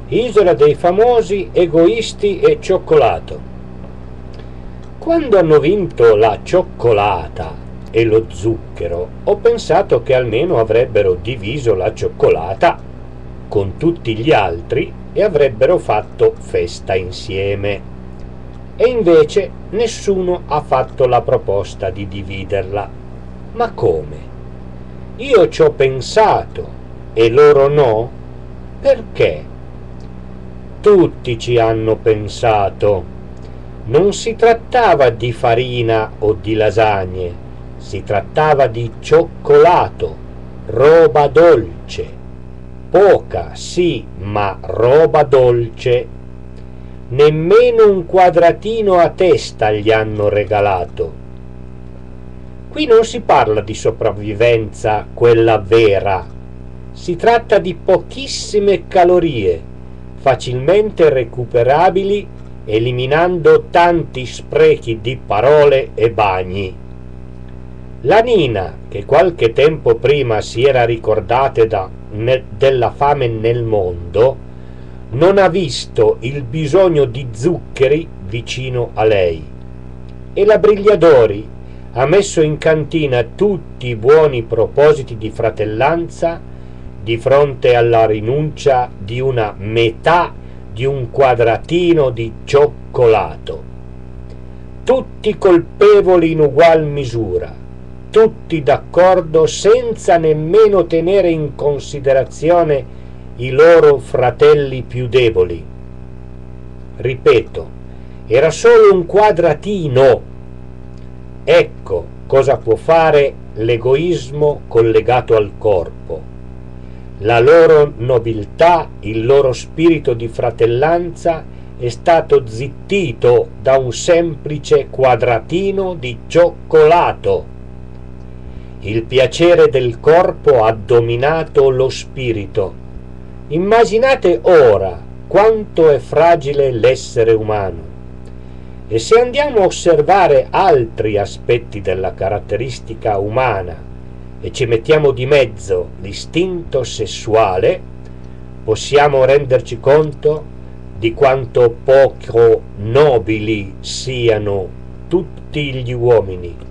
Isola dei famosi, egoisti e cioccolato. Quando hanno vinto la cioccolata e lo zucchero, ho pensato che almeno avrebbero diviso la cioccolata con tutti gli altri e avrebbero fatto festa insieme. E invece nessuno ha fatto la proposta di dividerla. Ma come? Io ci ho pensato e loro no? Perché? Tutti ci hanno pensato. Non si trattava di farina o di lasagne, si trattava di cioccolato, roba dolce. Poca, sì, ma roba dolce. Nemmeno un quadratino a testa gli hanno regalato. Qui non si parla di sopravvivenza, quella vera. Si tratta di pochissime calorie, facilmente recuperabili, eliminando tanti sprechi di parole e bagni. La Nina, che qualche tempo prima si era ricordata della fame nel mondo, non ha visto il bisogno di zuccheri vicino a lei. E la Brigliadori ha messo in cantina tutti i buoni propositi di fratellanza di fronte alla rinuncia di una metà di un quadratino di cioccolato. Tutti colpevoli in ugual misura, tutti d'accordo senza nemmeno tenere in considerazione i loro fratelli più deboli. Ripeto, era solo un quadratino. Ecco cosa può fare l'egoismo collegato al corpo. La loro nobiltà, il loro spirito di fratellanza è stato zittito da un semplice quadratino di cioccolato. Il piacere del corpo ha dominato lo spirito. Immaginate ora quanto è fragile l'essere umano. E se andiamo a osservare altri aspetti della caratteristica umana e ci mettiamo di mezzo l'istinto sessuale, possiamo renderci conto di quanto poco nobili siano tutti gli uomini.